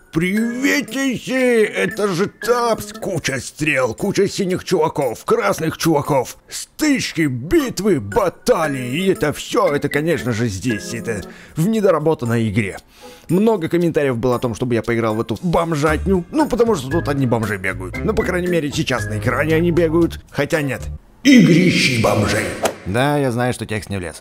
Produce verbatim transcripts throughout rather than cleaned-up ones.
Приветики! Это же Тапс! Куча стрел, куча синих чуваков, красных чуваков, стычки, битвы, баталии. И это все, это, конечно же, здесь. Это в недоработанной игре. Много комментариев было о том, чтобы я поиграл в эту бомжатню. Ну, потому что тут одни бомжи бегают. Ну, по крайней мере, сейчас на экране они бегают. Хотя нет. Игрищи бомжей. Да, я знаю, что текст не влез.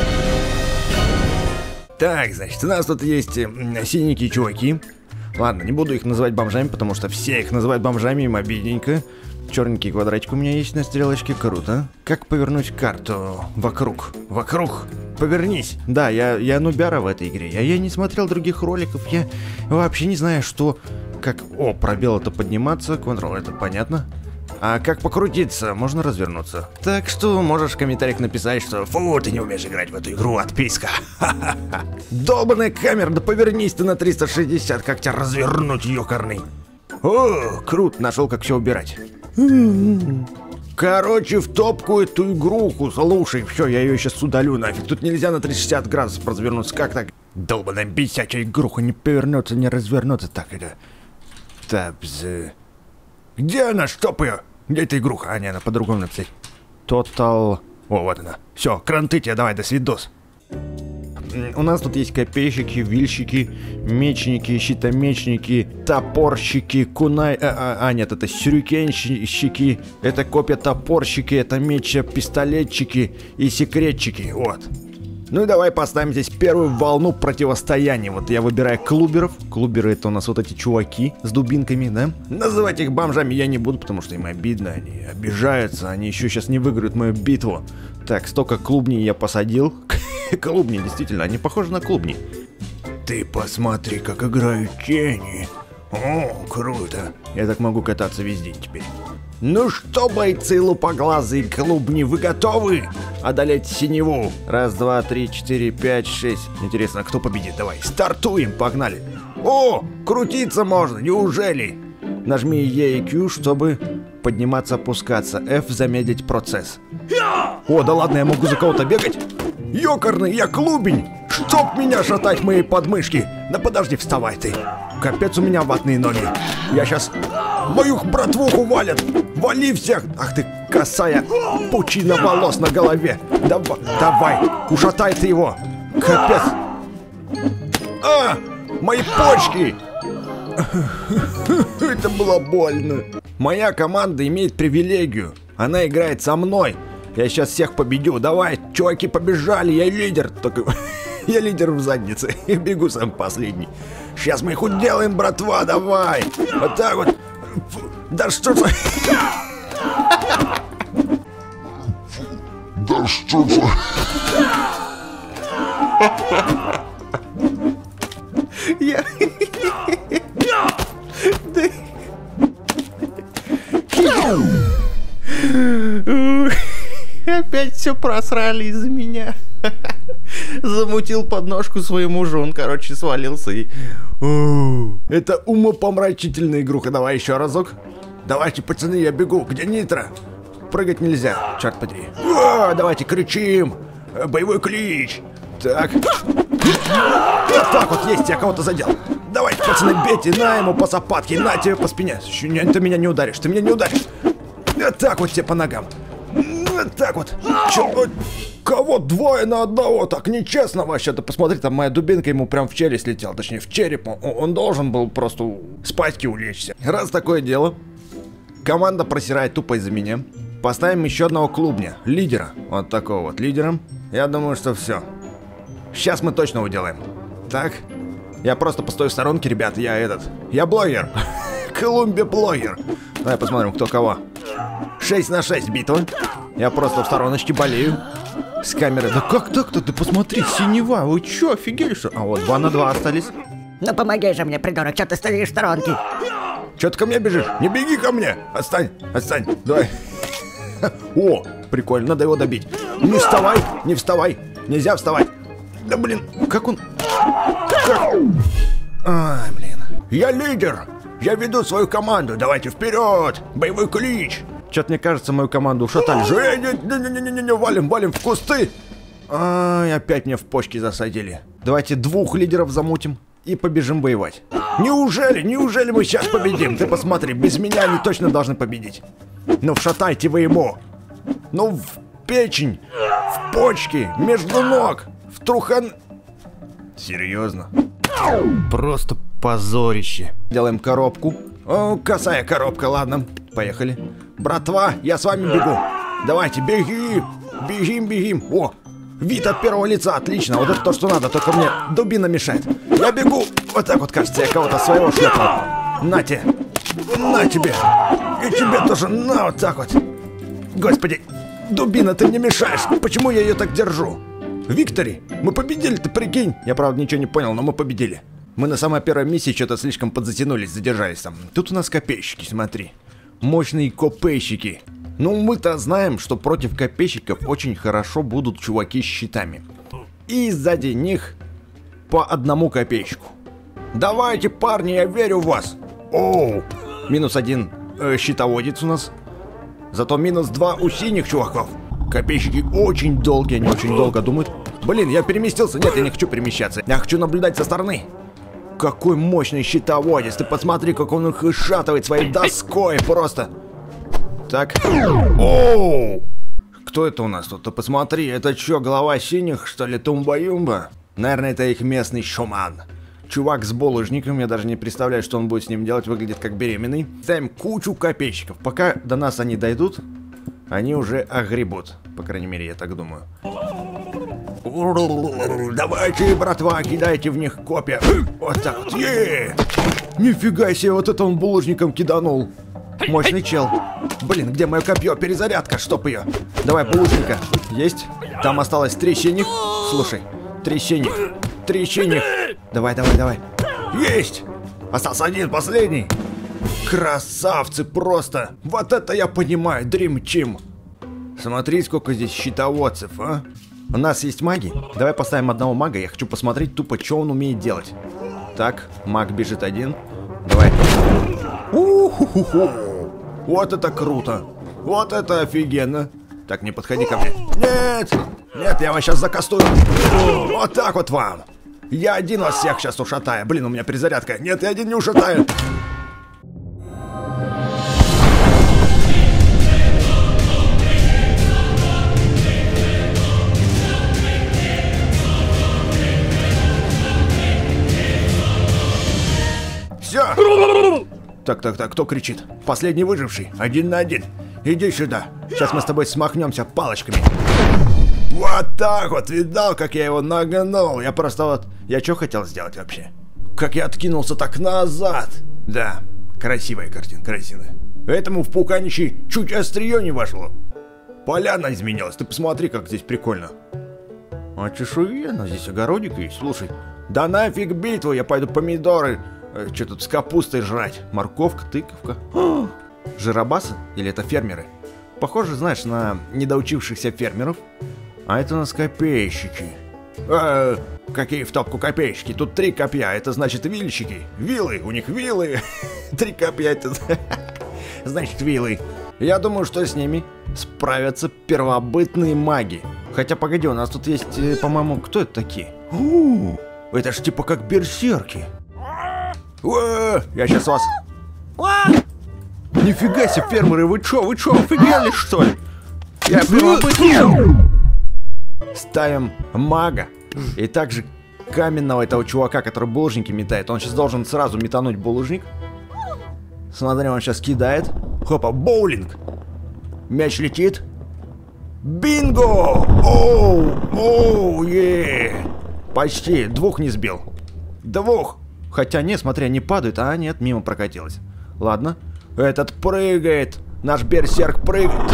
Так, значит, у нас тут есть э, синенькие чуваки. Ладно, не буду их называть бомжами, потому что все их называют бомжами, им обидненько. Черненький квадратик у меня есть на стрелочке, круто. Как повернуть карту? Вокруг, вокруг, повернись. Да, я, я нубяра в этой игре, я, я не смотрел других роликов, я вообще не знаю, что... Как... О, пробел это подниматься, Ctrl это понятно. А как покрутиться? Можно развернуться. Так что можешь в комментариях написать, что фу, ты не умеешь играть в эту игру, отписка. Долбаная камера, да повернись ты на триста шестьдесят, как тебя развернуть, ёкарный. О, круто, нашел, как все убирать. Короче, в топку эту игруху, слушай, все, я ее сейчас удалю нафиг. Тут нельзя на триста шестьдесят градусов развернуться, как так? Долбаная бесячая игруха, не повернуться, не развернуться, так это... Табз... Где она, чтоб ее? Где эта игруха? А, не, она по-другому написать. Total... О, вот она. Все, кранты тебе, давай, до свидос. У нас тут есть копейщики, вильщики, мечники, щитомечники, топорщики, кунай... А, а, а нет, это сюрикенщики, это копья-топорщики, это меча-пистолетчики и секретчики, вот. Ну и давай поставим здесь первую волну противостояния. Вот я выбираю клуберов. Клуберы это у нас вот эти чуваки с дубинками, да? Называть их бомжами я не буду, потому что им обидно. Они обижаются, они еще сейчас не выиграют мою битву. Так, столько клубней я посадил. Клубни, действительно, они похожи на клубни. Ты посмотри, как играют тени. О, круто. Я так могу кататься весь день теперь. Ну что, бойцы лупоглазые клубни, вы готовы одолеть синеву? Раз, два, три, четыре, пять, шесть. Интересно, кто победит? Давай, стартуем, погнали. О, крутиться можно, неужели? Нажми E и Q, чтобы подниматься, опускаться. F замедлить процесс. О, да ладно, я могу за кого-то бегать? Ёкарный, я клубень! Чтоб меня шатать мои подмышки! Да подожди, вставай ты! Капец, у меня ватные ноги. Я сейчас мою братвуху валят! Вали всех! Ах ты, косая пучина волос на голове! Давай, давай, ушатай ты его! Капец! А! Мои почки! Это было больно. Моя команда имеет привилегию. Она играет со мной. Я сейчас всех победю. Давай, чуваки, побежали. Я лидер. Только я лидер в заднице. Я бегу сам последний. Сейчас мы их уделаем, братва. Давай. Вот так вот. Да что за... Да что за... Я... Опять все просрали из-за меня. Замутил подножку своему же, он, короче, свалился и... Это умопомрачительная игруха. Давай еще разок. Давайте, пацаны, я бегу. Где нитро? Прыгать нельзя, черт подери. О, давайте кричим. Боевой клич. Так. Вот так вот есть, я кого-то задел. Давайте, пацаны, бейте на ему по сапатке, на тебе по спине. Ты меня не ударишь, ты меня не ударишь. Вот так вот тебе по ногам. Вот так вот. Чё? Кого двое на одного? Так нечестно вообще-то. Посмотри, там моя дубинка ему прям в челюсть летела. Точнее, в череп. Он должен был просто спать и улечься. Раз такое дело, команда просирает тупо из-за меня. Поставим еще одного клубня. Лидера. Вот такого вот лидера. Я думаю, что все. Сейчас мы точно уделаем. Так. Я просто постою в сторонке, ребят. Я этот... Я блогер. Колумбия-блогер. Давай посмотрим, кто кого. шесть на шесть битва. Я просто в стороночке болею. С камеры. Да как так-то? Ты посмотри, синева. Вы чё, офигели что? А вот два на два остались. Ну помоги же мне, придурок, чё ты стоишь в сторонке? Чё ты ко мне бежишь? Не беги ко мне. Отстань, отстань. Давай. О, прикольно, надо его добить. Не вставай, не вставай. Нельзя вставать. Да блин, как он... Как... Ай, блин. Я лидер. Я веду свою команду. Давайте вперед. Боевой клич. Чё-то мне кажется, мою команду ушатали. Не-не-не-не-не, валим, валим в кусты. Ай, опять мне в почки засадили. Давайте двух лидеров замутим и побежим воевать. Неужели, неужели мы сейчас победим? Ты посмотри, без меня они точно должны победить. Ну вшатайте вы ему. Ну в печень, в почки, между ног, в трухан... Серьезно? Просто позорище. Делаем коробку. О, косая коробка, ладно. Поехали. Братва, я с вами бегу. Давайте, беги. Бегим, бегим. О, вид от первого лица, отлично. Вот это то, что надо, только мне дубина мешает. Я бегу. Вот так вот, кажется, я кого-то своего шлепнул. На тебе. На тебе. И тебе тоже на вот так вот. Господи, дубина, ты мне мешаешь. Почему я ее так держу? Виктори, мы победили, ты прикинь. Я, правда, ничего не понял, но мы победили. Мы на самой первой миссии что-то слишком подзатянулись, задержались там. Тут у нас копейщики, смотри. Мощные копейщики. Ну, мы-то знаем, что против копейщиков очень хорошо будут чуваки с щитами. И сзади них по одному копейщику. Давайте, парни, я верю в вас. Оу, минус один э, щитоводец у нас. Зато минус два у синих чуваков. Копейщики очень долгие, они очень долго думают. Блин, я переместился. Нет, я не хочу перемещаться. Я хочу наблюдать со стороны. Какой мощный щитоводец. Ты посмотри, как он их ишатывает своей доской просто. Так. Оу! Кто это у нас тут? Ты посмотри, это что, глава синих, что ли, Тумба-Юмба? Наверное, это их местный шуман. Чувак с булыжником, я даже не представляю, что он будет с ним делать, выглядит как беременный. Ставим кучу копейщиков. Пока до нас они дойдут, они уже огребут. По крайней мере, я так думаю. Давайте, братва, кидайте в них копья. Вот так вот. Е-е-е! Нифига себе, вот это он булыжником киданул. Мощный чел. Блин, где мое копье? Перезарядка, чтоб ее. Давай, булыжника. Есть? Там осталось три синих. Слушай, три синих. Три синих. Давай, давай, давай. Есть! Остался один, последний. Красавцы просто. Вот это я понимаю, Dream Team. Смотри, сколько здесь щитоводцев, а. У нас есть маги. Давай поставим одного мага. Я хочу посмотреть тупо, что он умеет делать. Так, маг бежит один. Давай. У-ху-ху-ху. Вот это круто. Вот это офигенно. Так, не подходи ко мне. Нет! Нет, я вас сейчас закастую. Вот так вот вам. Я один вас всех сейчас ушатаю. Блин, у меня перезарядка. Нет, я один не ушатаю. Все. Так, так, так, кто кричит? Последний выживший, один на один. Иди сюда. Сейчас мы с тобой смахнемся палочками. Вот так вот, видал, как я его нагнул? Я просто вот... Я что хотел сделать вообще? Как я откинулся так назад. Да, красивая картинка, красивая. Этому в пуканичи чуть острие не вошло. Поляна изменилась, ты посмотри, как здесь прикольно. А чешуенно, здесь огородик есть, слушай. Да нафиг битву, я пойду помидоры... Что тут с капустой жрать? Морковка, тыковка. О, жиробасы? Или это фермеры? Похоже, знаешь, на недоучившихся фермеров. А это у нас копейщики. Э, какие в топку копейщики? Тут три копья, это значит вильщики. Вилы, у них вилы. Три копья, это значит вилы. Я думаю, что с ними справятся первобытные маги. Хотя, погоди, у нас тут есть, по-моему, кто это такие? У, это ж типа как берсерки. О, я сейчас вас... Нифига себе, фермеры, вы чё, вы чё, офигели, что ли? Я первобытный. Ставим мага. И также каменного этого чувака, который булыжники метает. Он сейчас должен сразу метануть булыжник. Смотри, он сейчас кидает. Хопа, боулинг. Мяч летит. Бинго! Оу, оу, е. Почти, двух не сбил. Двух. Хотя нет, смотри, они падают, а нет, мимо прокатилось. Ладно. Этот прыгает. Наш берсерк прыгает.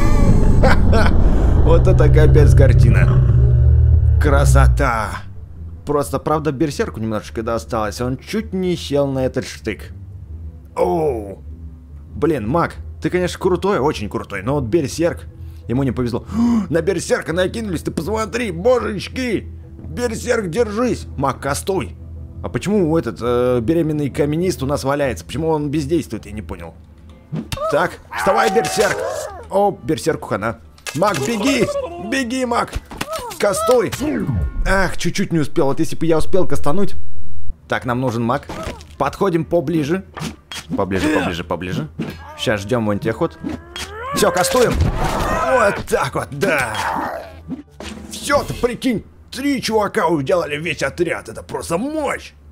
Вот это капец картина. Красота. Просто, правда, берсерку немножечко досталось. Он чуть не сел на этот штык. Оу. Блин, маг, ты, конечно, крутой, очень крутой. Но вот берсерк, ему не повезло. На берсерка накинулись, ты посмотри, божечки. Берсерк, держись. Маг, кастуй. А почему этот э, беременный каменист у нас валяется? Почему он бездействует, я не понял. Так, вставай, берсерк. О, берсерку хана. Маг, беги! Беги, маг! Кастуй! Ах, чуть-чуть не успел. Вот если бы я успел кастануть. Так, нам нужен маг. Подходим поближе. Поближе, поближе, поближе. Сейчас ждем вон тех вот. Все, кастуем. Вот так вот, да. Все, ты прикинь, три чувака уделали весь отряд. Это просто мощь.